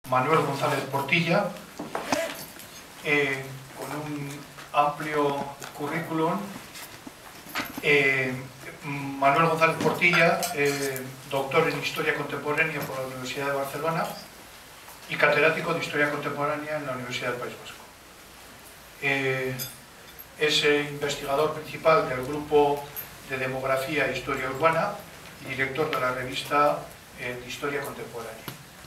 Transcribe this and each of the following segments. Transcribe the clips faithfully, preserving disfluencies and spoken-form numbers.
Manuel González Portilla, eh, con un amplio currículum. Eh, Manuel González Portilla, eh, doctor en Historia Contemporánea por la Universidad de Barcelona y catedrático de Historia Contemporánea en la Universidad del País Vasco. Eh, es eh, investigador principal del Grupo de Demografía e Historia Urbana y director de la revista eh, de Historia Contemporánea.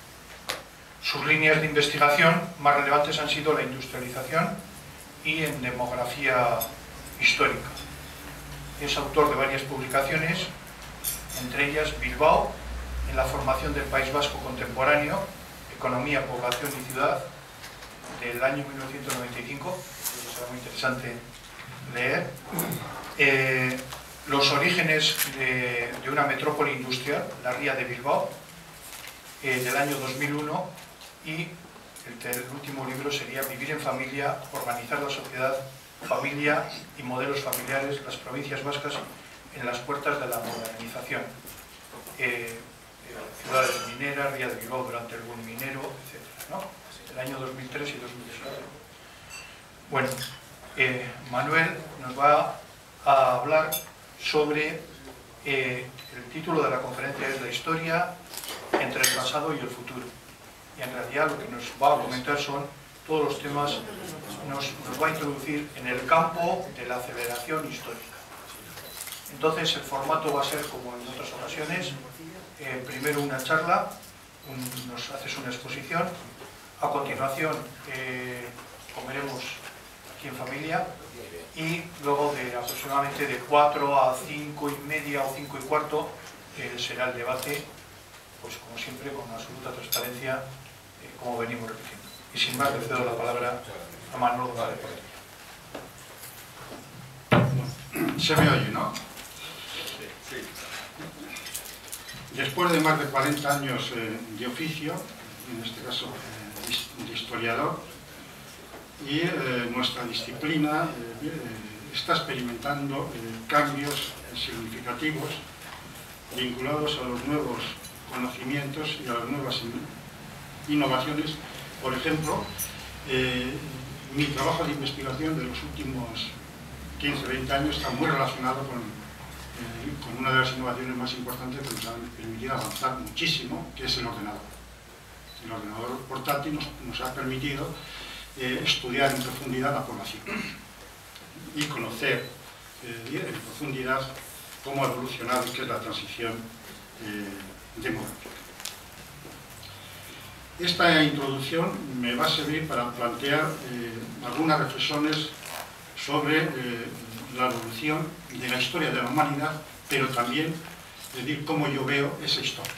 Sus líneas de investigación más relevantes han sido la industrialización y en demografía histórica. Es autor de varias publicaciones, entre ellas Bilbao, en la formación del País Vasco contemporáneo, Economía, Población y Ciudad, del año mil novecientos noventa y cinco, que será muy interesante leer. Eh, los orígenes de, de una metrópoli industrial, la Ría de Bilbao, eh, del año dos mil uno, y el, el último libro sería Vivir en familia, organizar la sociedad, familia y modelos familiares, las provincias vascas en las puertas de la modernización. Eh, eh, ciudades mineras, Ría de Bilbao durante el boom minero, etcétera, ¿no? El año dos mil tres y dos mil siete. Bueno, eh, Manuel nos va a hablar sobre eh, el título de la conferencia es La historia entre el pasado y el futuro. Y en realidad lo que nos va a comentar son todos los temas, nos, nos va a introducir en el campo de la aceleración histórica. Entonces el formato va a ser como en otras ocasiones, eh, primero una charla, un, nos haces una exposición, a continuación eh, comeremos aquí en familia y luego de aproximadamente de cuatro a cinco y media o cinco y cuarto eh, será el debate, pues como siempre con absoluta transparencia, eh, como venimos repitiendo. Y sin más, le cedo la palabra a Manuel González Portilla. Se me oye, ¿no? Sí. Después de más de cuarenta años eh, de oficio, en este caso eh, de historiador, y eh, nuestra disciplina eh, eh, está experimentando eh, cambios significativos vinculados a los nuevos conocimientos y a las nuevas in innovaciones. Por ejemplo, eh, mi trabajo de investigación de los últimos quince a veinte años está muy relacionado con, eh, con una de las innovaciones más importantes que nos han permitido avanzar muchísimo, que es el ordenador. El ordenador portátil nos, nos ha permitido eh, estudiar en profundidad la población y conocer eh, en profundidad cómo ha evolucionado, qué es la transición eh, demográfica. Esta introducción me va a servir para plantear eh, algunas reflexiones sobre eh, la evolución de la historia de la humanidad, pero también decir cómo yo veo esa historia.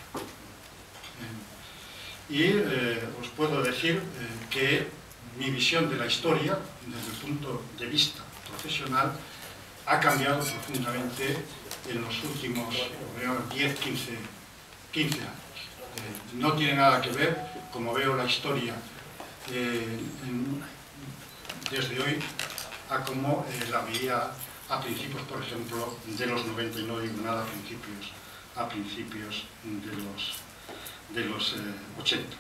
Eh, y eh, os puedo decir eh, que mi visión de la historia, desde el punto de vista profesional, ha cambiado profundamente en los últimos diez, quince, quince años. Eh, no tiene nada que ver, como veo la historia eh, en, desde hoy, a como eh, la veía a principios, por ejemplo, de los noventa, y no digo nada a principios, a principios de los, de los eh, ochenta.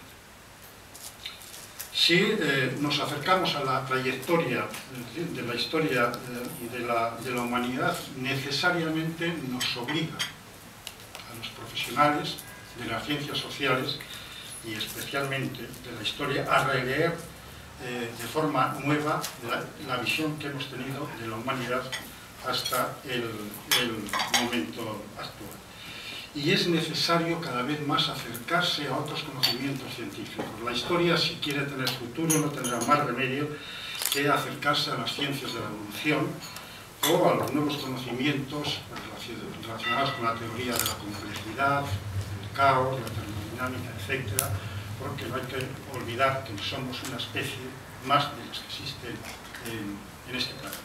Si eh, nos acercamos a la trayectoria eh, de la historia eh, de, la, de la humanidad, necesariamente nos obliga a los profesionales de las ciencias sociales y especialmente de la historia a releer eh, de forma nueva la, la visión que hemos tenido de la humanidad hasta el, el momento actual. Y es necesario cada vez más acercarse a otros conocimientos científicos. La historia, si quiere tener futuro, no tendrá más remedio que acercarse a las ciencias de la evolución o a los nuevos conocimientos relacionados con la teoría de la complejidad, el caos, la termodinámica, etcétera, porque no hay que olvidar que somos una especie más de las que existen en, en este planeta.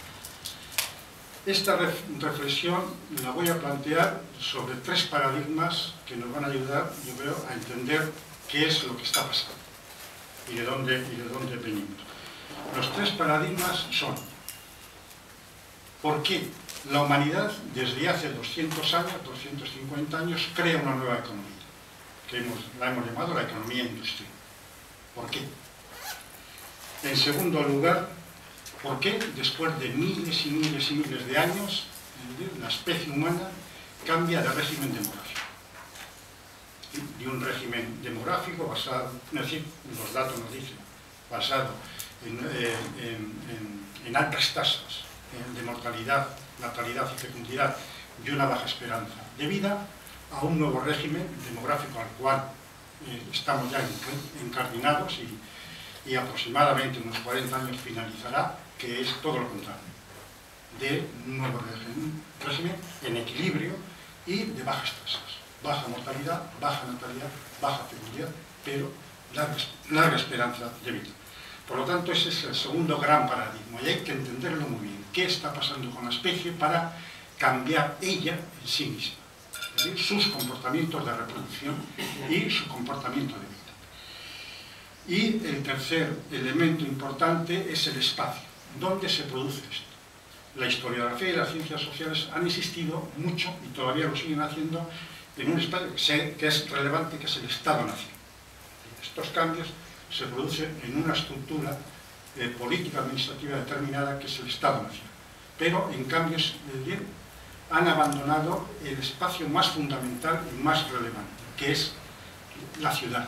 Esta reflexión la voy a plantear sobre tres paradigmas que nos van a ayudar, yo creo, a entender qué es lo que está pasando y de dónde, y de dónde venimos. Los tres paradigmas son: ¿por qué la humanidad desde hace doscientos años, doscientos cincuenta años, crea una nueva economía, que hemos, la hemos llamado la economía industrial? ¿Por qué? En segundo lugar, ¿por qué después de miles y miles y miles de años la especie humana cambia de régimen demográfico? De un régimen demográfico basado, es decir, los datos nos dicen, basado en, eh, en, en, en altas tasas de mortalidad, natalidad y fecundidad y una baja esperanza de vida, a un nuevo régimen demográfico al cual eh, estamos ya encardinados y, y aproximadamente unos cuarenta años finalizará, que es todo lo contrario, de un nuevo régimen, régimen en equilibrio y de bajas tasas, baja mortalidad, baja natalidad, baja fecundidad, pero larga, larga esperanza de vida. Por lo tanto, ese es el segundo gran paradigma y hay que entenderlo muy bien. ¿Qué está pasando con la especie para cambiar ella en sí misma? Es decir, sus comportamientos de reproducción y su comportamiento de vida. Y el tercer elemento importante es el espacio. ¿Dónde se produce esto? La historiografía y las ciencias sociales han existido mucho y todavía lo siguen haciendo en un espacio que es relevante, que es el Estado-Nación. Estos cambios se producen en una estructura eh, política administrativa determinada que es el Estado-Nación. Pero, en cambio, eh, han abandonado el espacio más fundamental y más relevante, que es la ciudad.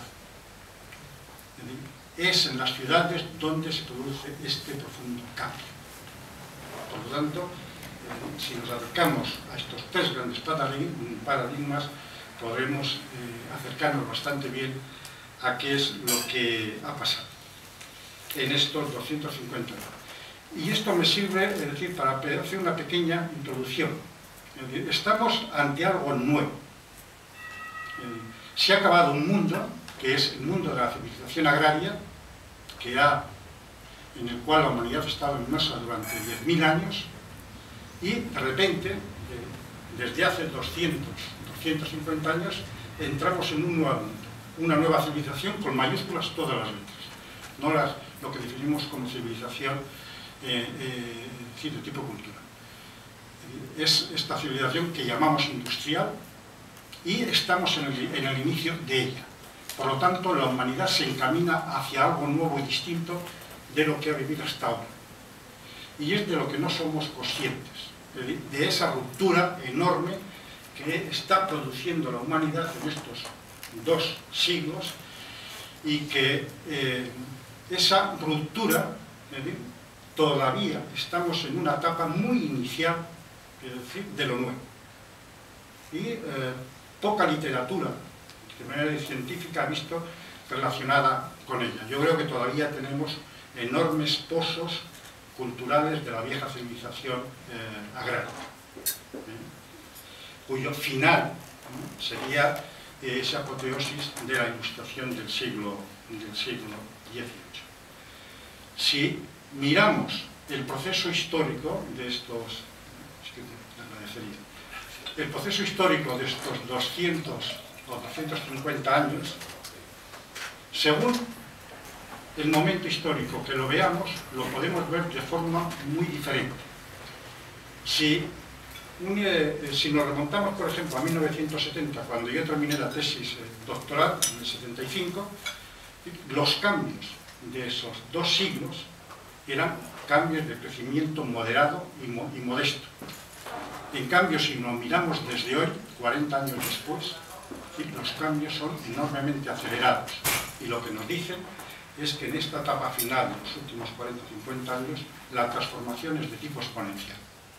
Es en las ciudades donde se produce este profundo cambio. Por lo tanto, eh, si nos acercamos a estos tres grandes paradigmas, podremos eh, acercarnos bastante bien a qué es lo que ha pasado en estos doscientos cincuenta años. Y esto me sirve, es decir, para hacer una pequeña introducción. Es decir, estamos ante algo nuevo. Eh, se ha acabado un mundo, que es el mundo de la civilización agraria, que ha, en el cual la humanidad estaba inmersa durante diez mil años, y de repente, eh, desde hace doscientos, doscientos cincuenta años, entramos en un nuevo mundo. Una nueva civilización con mayúsculas todas las letras, no las, lo que definimos como civilización eh, eh, de tipo cultural. Es esta civilización que llamamos industrial y estamos en el, en el inicio de ella. Por lo tanto, la humanidad se encamina hacia algo nuevo y distinto de lo que ha vivido hasta ahora. Y es de lo que no somos conscientes, de, de esa ruptura enorme que está produciendo la humanidad en estos dos siglos y que eh, esa ruptura, eh, todavía estamos en una etapa muy inicial, es decir, de lo nuevo. Y eh, poca literatura de manera científica ha visto relacionada con ella. Yo creo que todavía tenemos enormes pozos culturales de la vieja civilización eh, agraria, ¿eh? cuyo final ¿eh? sería esa apoteosis de la ilustración del siglo, del siglo dieciocho. Si miramos el proceso histórico de estos, es que te agradecería, el proceso histórico de estos doscientos o doscientos cincuenta años, según el momento histórico que lo veamos, lo podemos ver de forma muy diferente. Si Un, eh, si nos remontamos, por ejemplo, a mil novecientos setenta, cuando yo terminé la tesis eh, doctoral, en el setenta y cinco, los cambios de esos dos siglos eran cambios de crecimiento moderado y, mo y modesto. En cambio, si nos miramos desde hoy, cuarenta años después, los cambios son enormemente acelerados. Y lo que nos dicen es que en esta etapa final de los últimos cuarenta o cincuenta años, la transformación es de tipo exponencial.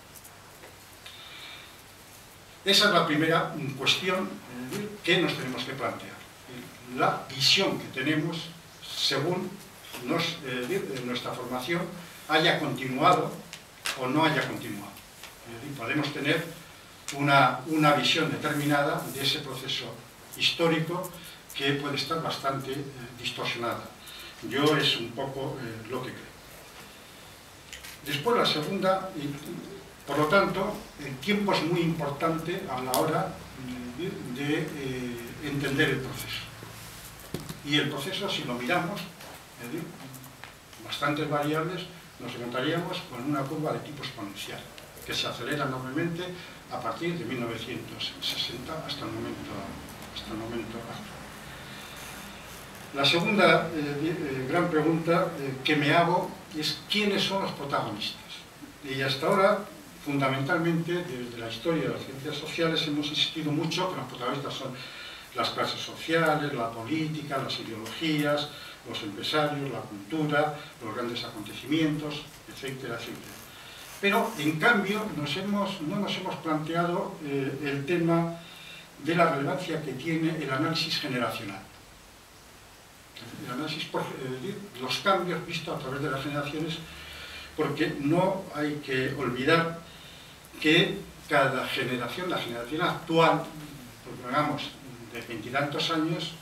Esa es la primera cuestión que nos tenemos que plantear. La visión que tenemos según nos, eh, nuestra formación haya continuado o no haya continuado. Es decir, podemos tener una, una visión determinada de ese proceso histórico que puede estar bastante eh, distorsionada. Yo es un poco eh, lo que creo. Después la segunda... Por lo tanto, el tiempo es muy importante a la hora de, de eh, entender el proceso. Y el proceso, si lo miramos, es decir, bastantes variables, nos encontraríamos con una curva de tipo exponencial, que se acelera enormemente a partir de mil novecientos sesenta hasta el momento, hasta el momento actual. La segunda eh, eh, gran pregunta eh, que me hago es ¿quiénes son los protagonistas? Y hasta ahora, fundamentalmente, desde la historia de las ciencias sociales hemos insistido mucho que los protagonistas son las clases sociales, la política, las ideologías, los empresarios, la cultura, los grandes acontecimientos, etcétera, etcétera. Pero, en cambio, nos hemos, no nos hemos planteado eh, el tema de la relevancia que tiene el análisis generacional. El análisis por eh, los cambios vistos a través de las generaciones, porque no hay que olvidar que cada generación, la generación actual, supongamos de veintitantos años,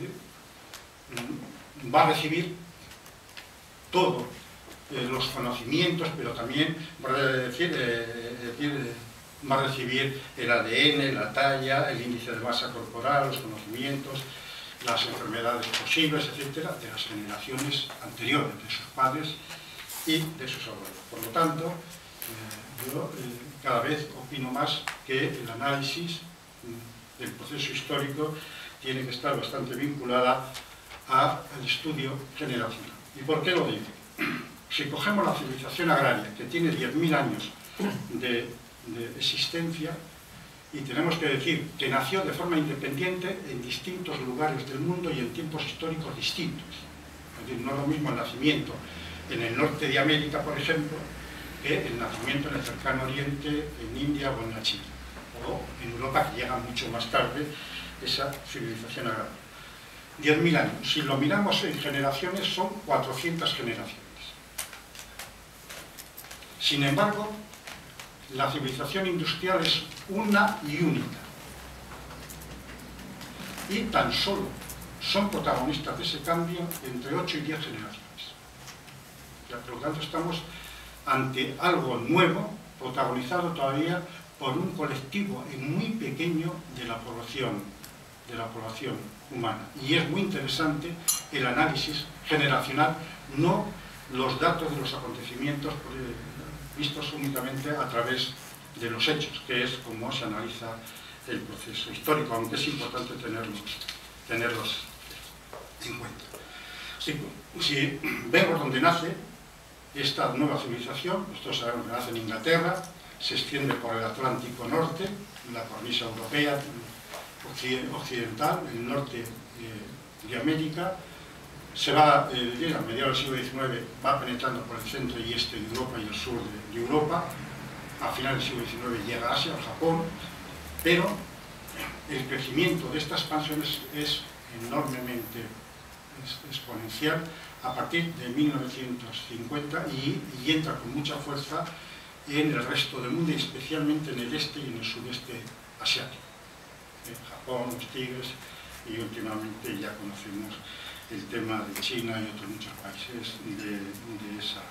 eh, va a recibir todo, eh, los conocimientos, pero también va a, decir, eh, decir, eh, va a recibir el A D N, la talla, el índice de masa corporal, los conocimientos, las enfermedades posibles, etcétera, de las generaciones anteriores, de sus padres y de sus abuelos. Por lo tanto, eh, yo eh, cada vez opino más que el análisis mm, del proceso histórico tiene que estar bastante vinculada al estudio generacional. ¿Y por qué lo digo? Si cogemos la civilización agraria, que tiene diez mil años de, de existencia, y tenemos que decir que nació de forma independiente en distintos lugares del mundo y en tiempos históricos distintos. Es decir, no es lo mismo el nacimiento en el norte de América, por ejemplo, que el nacimiento en el cercano oriente, en India o en la China, o en Europa, que llega mucho más tarde esa civilización agraria. diez mil años. Si lo miramos en generaciones, son cuatrocientas generaciones. Sin embargo, la civilización industrial es una y única. Y tan solo son protagonistas de ese cambio entre ocho y diez generaciones. Por lo tanto, estamos ante algo nuevo, protagonizado todavía por un colectivo muy pequeño de la población, de la población humana. Y es muy interesante el análisis generacional, no los datos de los acontecimientos vistos únicamente a través de los hechos, que es como se analiza el proceso histórico, aunque es importante tenerlos, tenerlos en cuenta. Si, si vemos dónde nace esta nueva civilización, nosotros sabemos que nace en Inglaterra, se extiende por el Atlántico Norte, la cornisa europea occidental, el norte de América, se va, eh, a mediados del siglo diecinueve, va penetrando por el centro y este de Europa y el sur de, de Europa, a finales del siglo diecinueve llega a Asia, al Japón, pero el crecimiento de esta expansión es, es enormemente es, exponencial a partir de mil novecientos cincuenta y, y entra con mucha fuerza en el resto del mundo, y especialmente en el este y en el sudeste asiático. En Japón, los tigres, y últimamente ya conocemos el tema de China y otros muchos países de, de, esa,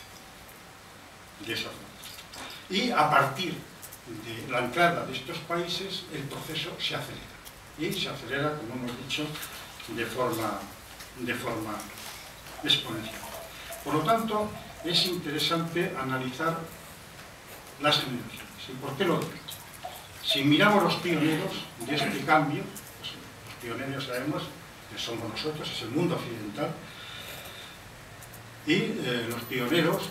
de esa zona. Y a partir de la entrada de estos países, el proceso se acelera. Y se acelera, como hemos dicho, de forma, de forma exponencial. Por lo tanto, es interesante analizar las generaciones. ¿Y por qué lo digo? Si miramos los pioneros de este cambio, pues los pioneros sabemos que somos nosotros, es el mundo occidental, y eh, los pioneros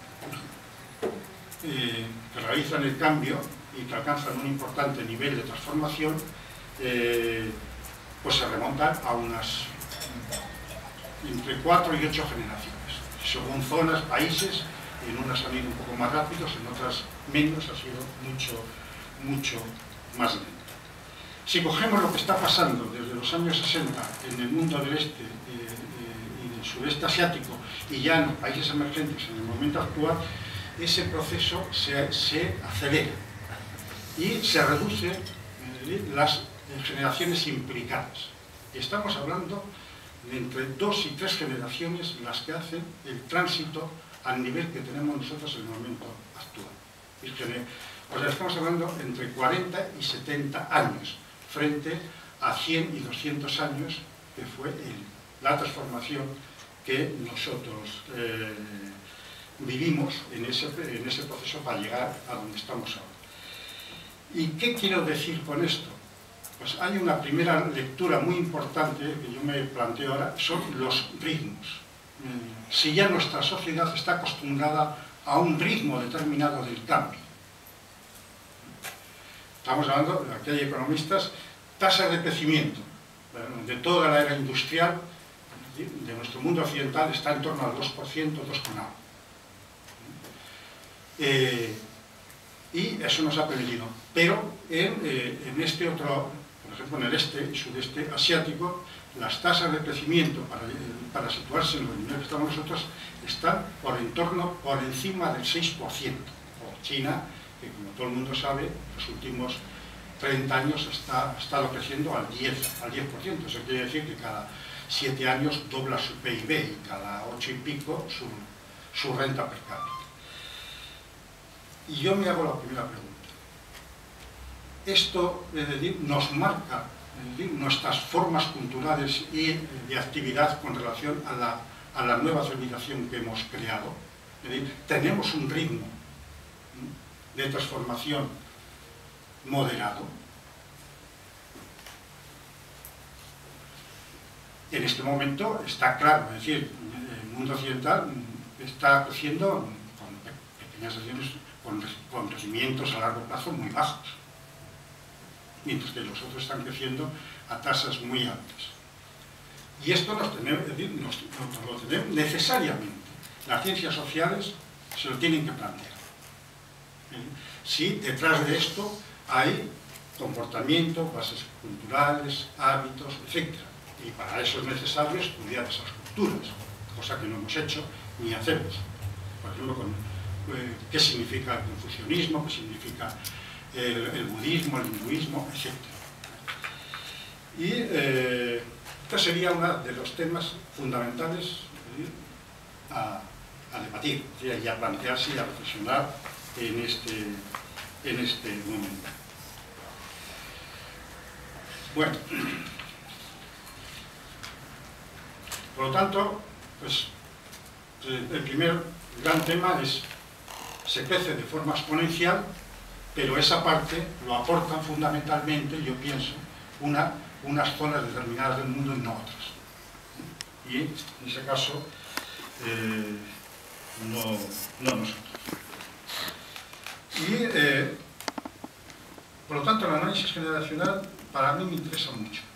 eh, que realizan el cambio y que alcanzan un importante nivel de transformación, eh, pues se remontan a unas entre cuatro y ocho generaciones, según zonas, países. En unas han ido un poco más rápidos, en otras menos, ha sido mucho, mucho más lento. Si cogemos lo que está pasando desde los años sesenta en el mundo del este eh, eh, y del sudeste asiático, y ya en los países emergentes en el momento actual, ese proceso se, se acelera y se reduce eh, las generaciones implicadas. Estamos hablando de entre dos y tres generaciones las que hacen el tránsito al nivel que tenemos nosotros en el momento actual. O sea, estamos hablando entre cuarenta y setenta años, frente a cien y doscientos años, que fue el, la transformación que nosotros eh, vivimos en ese, en ese proceso para llegar a donde estamos ahora. ¿Y qué quiero decir con esto? Pues hay una primera lectura muy importante que yo me planteo ahora, son los ritmos. Si ya nuestra sociedad está acostumbrada a un ritmo determinado del cambio. Estamos hablando, aquí hay economistas, tasas de crecimiento de toda la era industrial de nuestro mundo occidental está en torno al dos por ciento, dos coma nueve. Eh, y eso nos ha permitido. Pero en, eh, en este otro, por ejemplo en el este y sudeste asiático, las tasas de crecimiento para, para situarse en los niveles que estamos nosotros están por en torno, por encima del seis por ciento. O China, que como todo el mundo sabe, los últimos treinta años está, ha estado creciendo al diez por ciento. Eso quiere decir que cada siete años dobla su P I B y cada ocho y pico su, su renta per cápita. Y yo me hago la primera pregunta. Esto, es decir, nos marca es decir, nuestras formas culturales y de actividad con relación a la, a la nueva civilización que hemos creado. Es decir, tenemos un ritmo de transformación moderado. En este momento está claro, es decir, el mundo occidental está creciendo con pequeñas acciones, con, con crecimientos a largo plazo muy bajos, mientras que los otros están creciendo a tasas muy altas. Y esto nos tenemos, es decir, nos, nos lo tenemos necesariamente. Las ciencias sociales se lo tienen que plantear. Si detrás de esto hay comportamiento, bases culturales, hábitos, etcétera. Y para eso es necesario estudiar esas culturas, cosa que no hemos hecho ni hacemos. Por ejemplo, con, eh, qué significa el confucianismo, qué significa el, el budismo, el hinduismo, etcétera. Y eh, este sería uno de los temas fundamentales eh, a, a debatir, y a plantearse y a reflexionar en este, en este momento. Bueno, por lo tanto, pues, el primer gran tema es, se crece de forma exponencial, pero esa parte lo aportan fundamentalmente, yo pienso, una, unas zonas determinadas del mundo y no otras. Y en ese caso, eh, no, no nosotros. Y, eh, por lo tanto, el análisis generacional para mí me interesa mucho.